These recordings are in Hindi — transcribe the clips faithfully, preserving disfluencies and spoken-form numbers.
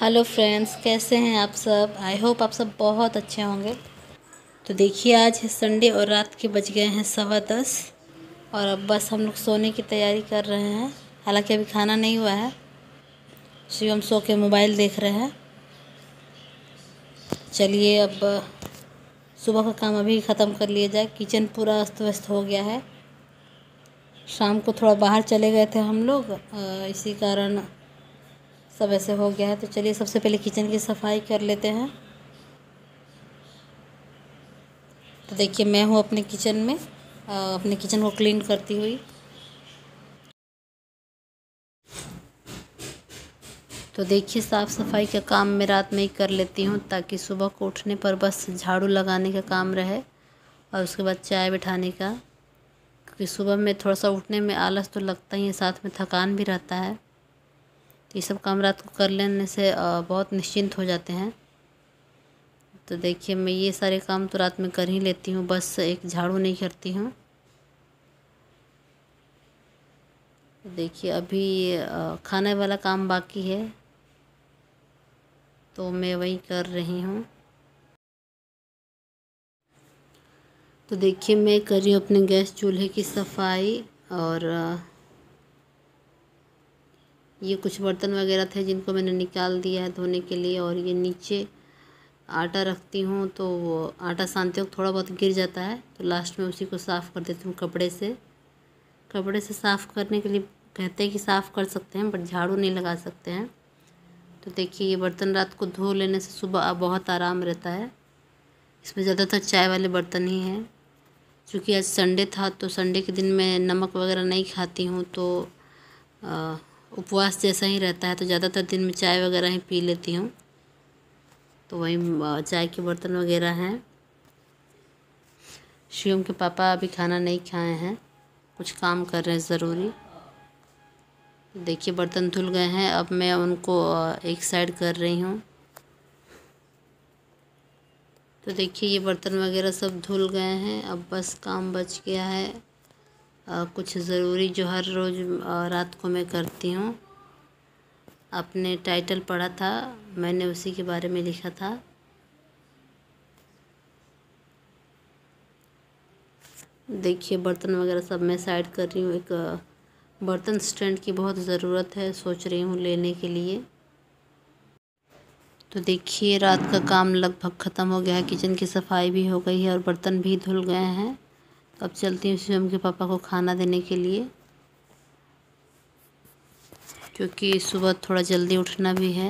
हेलो फ्रेंड्स, कैसे हैं आप सब। आई होप आप सब बहुत अच्छे होंगे। तो देखिए, आज है संडे और रात के बज गए हैं सवा दस और अब बस हम लोग सोने की तैयारी कर रहे हैं। हालांकि अभी खाना नहीं हुआ है, शिवम सो के मोबाइल देख रहे हैं। चलिए अब सुबह का काम अभी ख़त्म कर लिया जाए। किचन पूरा अस्त व्यस्त हो गया है। शाम को थोड़ा बाहर चले गए थे हम लोग, इसी कारण सब ऐसे हो गया है। तो चलिए सबसे पहले किचन की सफाई कर लेते हैं। तो देखिए, मैं हूँ अपने किचन में, अपने किचन को क्लीन करती हुई। तो देखिए, साफ़ सफाई का काम मैं रात में ही कर लेती हूँ ताकि सुबह को उठने पर बस झाड़ू लगाने का काम रहे और उसके बाद चाय बिठाने का। क्योंकि सुबह में थोड़ा सा उठने में आलस तो लगता ही है, साथ में थकान भी रहता है। तो ये सब काम रात को कर लेने से बहुत निश्चिंत हो जाते हैं। तो देखिए, मैं ये सारे काम तो रात में कर ही लेती हूँ, बस एक झाड़ू नहीं करती हूँ। देखिए, अभी खाने वाला काम बाकी है तो मैं वही कर रही हूँ। तो देखिए, मैं कर रही हूँ अपने गैस चूल्हे की सफाई और ये कुछ बर्तन वगैरह थे जिनको मैंने निकाल दिया है धोने के लिए। और ये नीचे आटा रखती हूँ तो वो आटा सानते वक्त थोड़ा बहुत गिर जाता है, तो लास्ट में उसी को साफ़ कर देती हूँ कपड़े से। कपड़े से साफ़ करने के लिए कहते हैं कि साफ़ कर सकते हैं, बट झाड़ू नहीं लगा सकते हैं। तो देखिए, ये बर्तन रात को धो लेने से सुबह बहुत आराम रहता है। इसमें ज़्यादातर चाय वाले बर्तन ही हैं। क्योंकि आज संडे था तो संडे के दिन मैं नमक वगैरह नहीं खाती हूँ, तो उपवास जैसा ही रहता है, तो ज़्यादातर दिन में चाय वगैरह ही पी लेती हूँ। तो वही चाय के बर्तन वगैरह हैं। शिवम के पापा अभी खाना नहीं खाए हैं, कुछ काम कर रहे हैं ज़रूरी। देखिए, बर्तन धुल गए हैं, अब मैं उनको एक साइड कर रही हूँ। तो देखिए, ये बर्तन वगैरह सब धुल गए हैं, अब बस काम बच गया है आ, कुछ ज़रूरी जो हर रोज़ रात को मैं करती हूँ। आपने टाइटल पढ़ा था, मैंने उसी के बारे में लिखा था। देखिए, बर्तन वगैरह सब मैं साइड कर रही हूँ। एक बर्तन स्टैंड की बहुत ज़रूरत है, सोच रही हूँ लेने के लिए। तो देखिए, रात का काम लगभग ख़त्म हो गया है। किचन की सफाई भी हो गई है और बर्तन भी धुल गए हैं। अब चलती हूँ शिवम के पापा को खाना देने के लिए, क्योंकि सुबह थोड़ा जल्दी उठना भी है।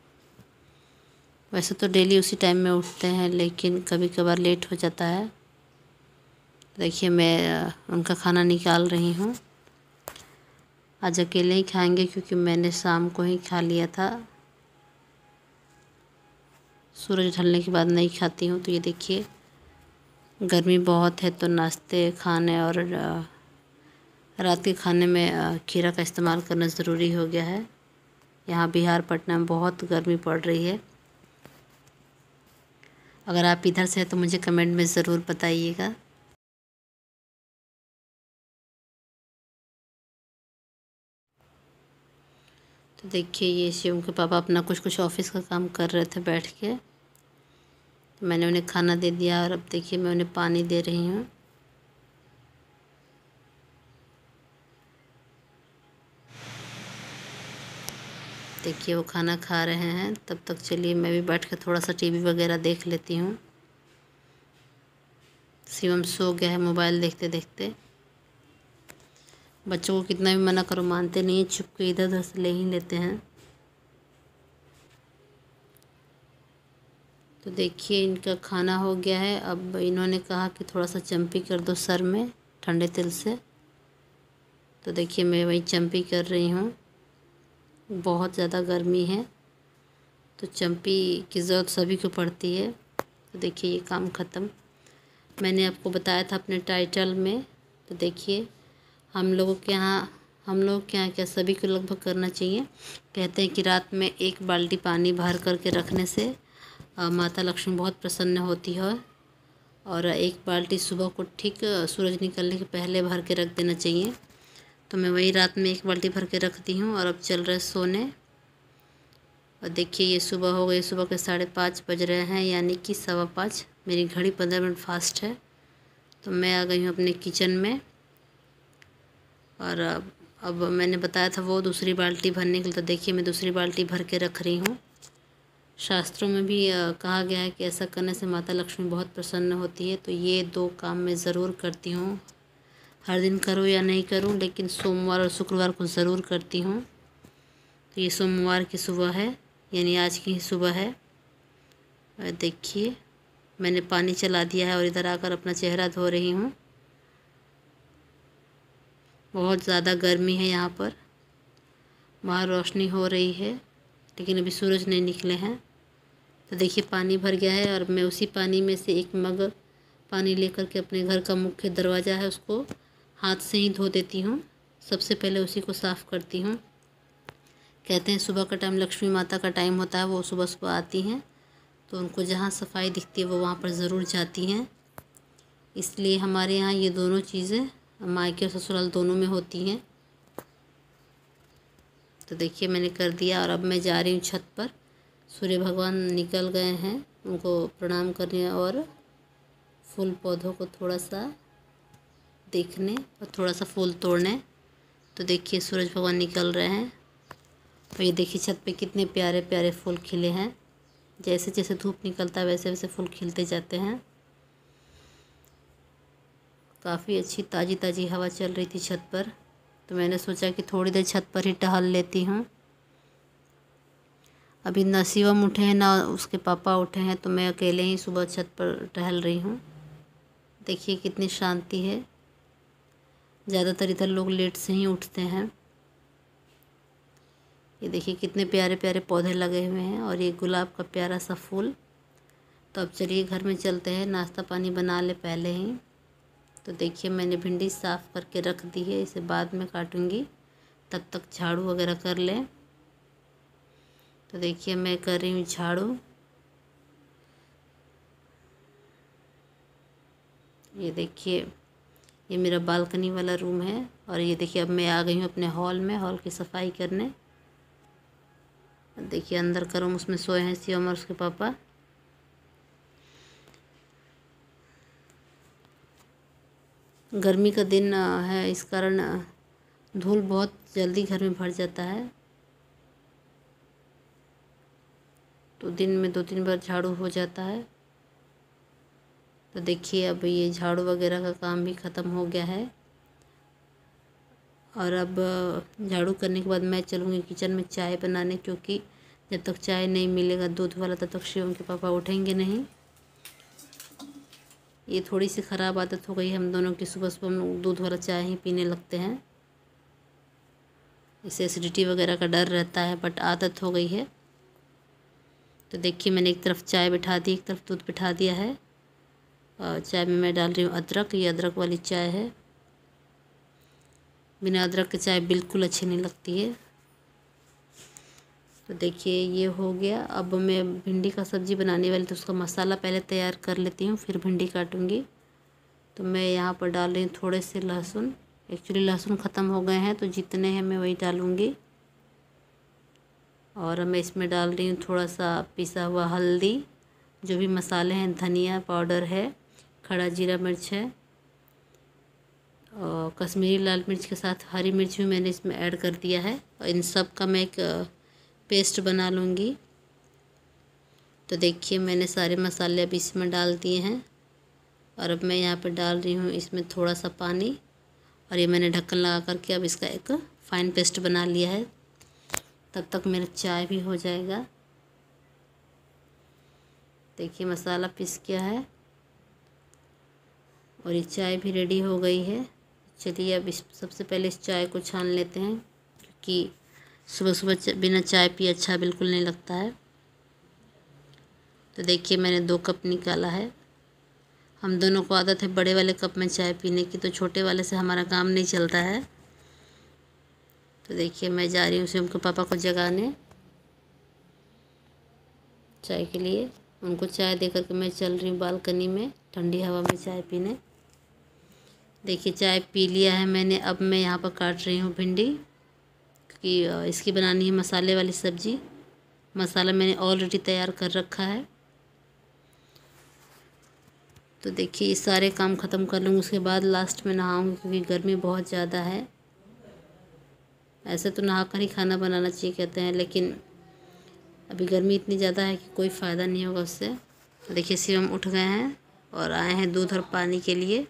वैसे तो डेली उसी टाइम में उठते हैं, लेकिन कभी कभार लेट हो जाता है। देखिए, मैं उनका खाना निकाल रही हूँ। आज अकेले ही खाएंगे क्योंकि मैंने शाम को ही खा लिया था। सूरज ढलने के बाद नहीं खाती हूँ। तो ये देखिए, गर्मी बहुत है तो नाश्ते खाने और रात के खाने में खीरा का इस्तेमाल करना ज़रूरी हो गया है। यहाँ बिहार पटना में बहुत गर्मी पड़ रही है। अगर आप इधर से हैं तो मुझे कमेंट में ज़रूर बताइएगा। तो देखिए, ये शिवम के पापा अपना कुछ कुछ ऑफिस का काम कर रहे थे बैठ के। तो मैंने उन्हें खाना दे दिया और अब देखिए, मैं उन्हें पानी दे रही हूँ। देखिए, वो खाना खा रहे हैं, तब तक चलिए मैं भी बैठ के थोड़ा सा टीवी वगैरह देख लेती हूँ। शिवम सो गया है मोबाइल देखते देखते। बच्चों को कितना भी मना करो, मानते नहीं, चुप के इधर उधर से ले ही लेते हैं। तो देखिए, इनका खाना हो गया है। अब इन्होंने कहा कि थोड़ा सा चम्पी कर दो सर में ठंडे तेल से। तो देखिए, मैं वही चम्पी कर रही हूँ। बहुत ज़्यादा गर्मी है तो चम्पी की ज़रूरत सभी को पड़ती है। तो देखिए, ये काम ख़त्म। मैंने आपको बताया था अपने टाइटल में। तो देखिए, हम लोगों के यहाँ हम लोग के यहाँ क्या सभी को लगभग करना चाहिए। कहते हैं कि रात में एक बाल्टी पानी भर करके रखने से माता लक्ष्मी बहुत प्रसन्न होती है, और एक बाल्टी सुबह को ठीक सूरज निकलने के पहले भर के रख देना चाहिए। तो मैं वही रात में एक बाल्टी भर के रखती हूँ और अब चल रहे सोने। और देखिए ये सुबह हो गई, सुबह के साढ़े पाँच बज रहे हैं, यानी कि सवा पाँच। मेरी घड़ी पंद्रह मिनट फास्ट है। तो मैं आ गई हूँ अपने किचन में। और अब अब मैंने बताया था वो दूसरी बाल्टी भरने के लिए, तो देखिए मैं दूसरी बाल्टी भर के रख रही हूँ। शास्त्रों में भी कहा गया है कि ऐसा करने से माता लक्ष्मी बहुत प्रसन्न होती है। तो ये दो काम मैं ज़रूर करती हूँ। हर दिन करूँ या नहीं करूँ, लेकिन सोमवार और शुक्रवार को ज़रूर करती हूँ। तो ये सोमवार की सुबह है, यानी आज की ही सुबह है। और देखिए मैंने पानी चला दिया है और इधर आकर अपना चेहरा धो रही हूँ। बहुत ज़्यादा गर्मी है यहाँ पर। बाहर रोशनी हो रही है, लेकिन अभी सूरज नहीं निकले हैं। तो देखिए पानी भर गया है और मैं उसी पानी में से एक मग पानी लेकर के अपने घर का मुख्य दरवाज़ा है उसको हाथ से ही धो देती हूँ। सबसे पहले उसी को साफ़ करती हूँ। कहते हैं सुबह का टाइम लक्ष्मी माता का टाइम होता है, वो सुबह सुबह आती हैं, तो उनको जहाँ सफाई दिखती है वो वहाँ पर ज़रूर जाती हैं। इसलिए हमारे यहाँ ये दोनों चीज़ें मायके और ससुराल दोनों में होती हैं। तो देखिए मैंने कर दिया और अब मैं जा रही हूँ छत पर। सूर्य भगवान निकल गए हैं, उनको प्रणाम करने और फूल पौधों को थोड़ा सा देखने और थोड़ा सा फूल तोड़ने। तो देखिए सूरज भगवान निकल रहे हैं और ये देखिए छत पे कितने प्यारे प्यारे फूल खिले हैं। जैसे जैसे धूप निकलता है वैसे वैसे फूल खिलते जाते हैं। काफ़ी अच्छी ताज़ी ताज़ी हवा चल रही थी छत पर, तो मैंने सोचा कि थोड़ी देर छत पर ही टहल लेती हूँ। अभी ना शिवम उठे हैं ना उसके पापा उठे हैं, तो मैं अकेले ही सुबह छत पर टहल रही हूँ। देखिए कितनी शांति है। ज़्यादातर इधर लोग लेट से ही उठते हैं। ये देखिए कितने प्यारे प्यारे पौधे लगे हुए हैं और ये गुलाब का प्यारा सा फूल। तो अब चलिए घर में चलते हैं, नाश्ता पानी बना ले पहले ही। तो देखिए मैंने भिंडी साफ़ करके रख दी है, इसे बाद में काटूंगी, तब तक झाड़ू वगैरह कर लें। तो देखिए मैं कर रही हूँ झाड़ू। ये देखिए ये मेरा बालकनी वाला रूम है और ये देखिए अब मैं आ गई हूँ अपने हॉल में, हॉल की सफाई करने। देखिए अंदर का रूम, उसमें सोए हैं शिवम और उसके पापा। गर्मी का दिन है, इस कारण धूल बहुत जल्दी घर में भर जाता है, तो दिन में दो तीन बार झाड़ू हो जाता है। तो देखिए अब ये झाड़ू वगैरह का काम भी ख़त्म हो गया है और अब झाड़ू करने के बाद मैं चलूँगी किचन में चाय बनाने, क्योंकि जब तक चाय नहीं मिलेगा दूध वाला तब तक शिवम के पापा उठेंगे नहीं। ये थोड़ी सी ख़राब आदत हो गई है हम दोनों की, सुबह सुबह हम लोग दूध वाला चाय ही पीने लगते हैं। इससे एसिडिटी वगैरह का डर रहता है, बट आदत हो गई है। तो देखिए मैंने एक तरफ चाय बिठा दी, एक तरफ दूध बिठा दिया है और चाय में मैं डाल रही हूँ अदरक। ये अदरक वाली चाय है, बिना अदरक की चाय बिल्कुल अच्छी नहीं लगती है। तो देखिए ये हो गया। अब मैं भिंडी का सब्ज़ी बनाने वाली, तो उसका मसाला पहले तैयार कर लेती हूँ, फिर भिंडी काटूँगी। तो मैं यहाँ पर डाल रही हूँ थोड़े से लहसुन। एक्चुअली लहसुन ख़त्म हो गए हैं, तो जितने हैं मैं वही डालूँगी। और मैं इसमें डाल रही हूँ थोड़ा सा पिसा हुआ हल्दी, जो भी मसाले हैं, धनिया पाउडर है, खड़ा जीरा मिर्च है और कश्मीरी लाल मिर्च के साथ हरी मिर्च भी मैंने इसमें ऐड कर दिया है। और इन सब का मैं एक पेस्ट बना लूँगी। तो देखिए मैंने सारे मसाले अभी इसमें डाल दिए हैं और अब मैं यहाँ पर डाल रही हूँ इसमें थोड़ा सा पानी और ये मैंने ढक्कन लगा करके अब इसका एक फ़ाइन पेस्ट बना लिया है। तब तक मेरा चाय भी हो जाएगा। देखिए मसाला पिस गया है और ये चाय भी रेडी हो गई है। चलिए अब इस सबसे पहले इस चाय को छान लेते हैं, क्योंकि सुबह सुबह बिना चाय पिए अच्छा बिल्कुल नहीं लगता है। तो देखिए मैंने दो कप निकाला है। हम दोनों को आदत है बड़े वाले कप में चाय पीने की, तो छोटे वाले से हमारा काम नहीं चलता है। तो देखिए मैं जा रही हूँ शिवम के पापा को जगाने चाय के लिए। उनको चाय दे करके मैं चल रही हूँ बालकनी में ठंडी हवा में चाय पीने। देखिए चाय पी लिया है मैंने। अब मैं यहाँ पर काट रही हूँ भिंडी, क्योंकि इसकी बनानी है मसाले वाली सब्ज़ी। मसाला मैंने ऑलरेडी तैयार कर रखा है। तो देखिए ये सारे काम ख़त्म कर लूँगी, उसके बाद लास्ट में नहाऊँगी क्योंकि गर्मी बहुत ज़्यादा है। ऐसे तो नहा कर ही खाना बनाना चाहिए कहते हैं, लेकिन अभी गर्मी इतनी ज़्यादा है कि कोई फ़ायदा नहीं होगा उससे। तो देखिए शिवम उठ गए हैं और आए हैं दूध और पानी के लिए।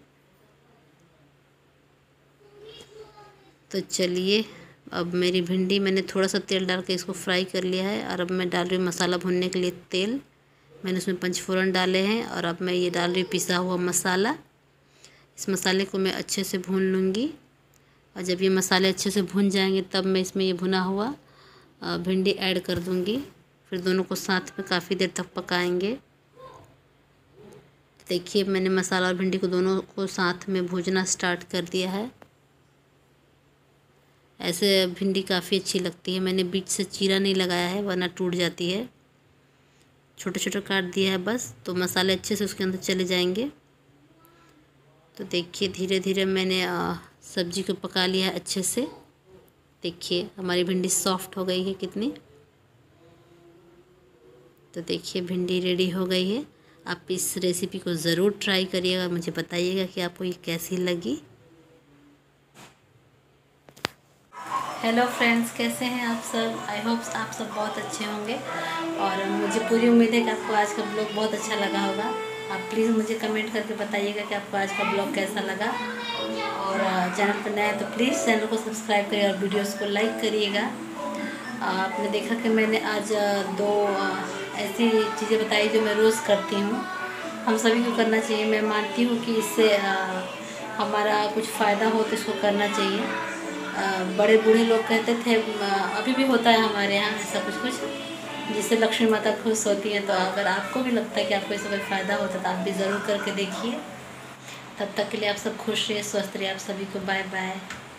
तो चलिए, अब मेरी भिंडी मैंने थोड़ा सा तेल डाल के इसको फ्राई कर लिया है और अब मैं डाल रही हूँ मसाला भूनने के लिए तेल। मैंने उसमें पंचफोरन डाले हैं और अब मैं ये डाल रही हूँ पिसा हुआ मसाला। इस मसाले को मैं अच्छे से भून लूँगी और जब ये मसाले अच्छे से भून जाएंगे तब मैं इसमें ये भुना हुआ भिंडी ऐड कर दूँगी। फिर दोनों को साथ में काफ़ी देर तक पकाएंगे। देखिए मैंने मसाला और भिंडी को दोनों को साथ में भूनना स्टार्ट कर दिया है। ऐसे भिंडी काफ़ी अच्छी लगती है। मैंने बीच से चीरा नहीं लगाया है वरना टूट जाती है। छोटे छोटे काट दिया है बस, तो मसाले अच्छे से उसके अंदर चले जाएंगे। तो देखिए धीरे धीरे मैंने सब्ज़ी को पका लिया है अच्छे से। देखिए हमारी भिंडी सॉफ्ट हो गई है कितनी। तो देखिए भिंडी रेडी हो गई है। आप इस रेसिपी को ज़रूर ट्राई करिएगा, मुझे बताइएगा कि आपको ये कैसी लगी। हेलो फ्रेंड्स, कैसे हैं आप सब? आई होप आप सब बहुत अच्छे होंगे और मुझे पूरी उम्मीद है कि आपको आज का ब्लॉग बहुत अच्छा लगा होगा। आप प्लीज़ मुझे कमेंट करके बताइएगा कि आपको आज का ब्लॉग कैसा लगा। और चैनल पर नया है तो प्लीज़ चैनल को सब्सक्राइब करिए और वीडियोस को लाइक करिएगा। आपने देखा कि मैंने आज दो ऐसी चीज़ें बताई जो मैं रोज़ करती हूँ। हम सभी को करना चाहिए। मैं मानती हूँ कि इससे हमारा कुछ फ़ायदा हो तो इसको करना चाहिए। बड़े बूढ़े लोग कहते थे, अभी भी होता है हमारे यहाँ ऐसा कुछ कुछ जिससे लक्ष्मी माता खुश होती है। तो अगर आपको भी लगता है कि आपको इससे कोई फ़ायदा होता है तो आप भी ज़रूर करके देखिए। तब तक के लिए आप सब खुश रहिए, स्वस्थ रहिए। आप सभी को बाय बाय।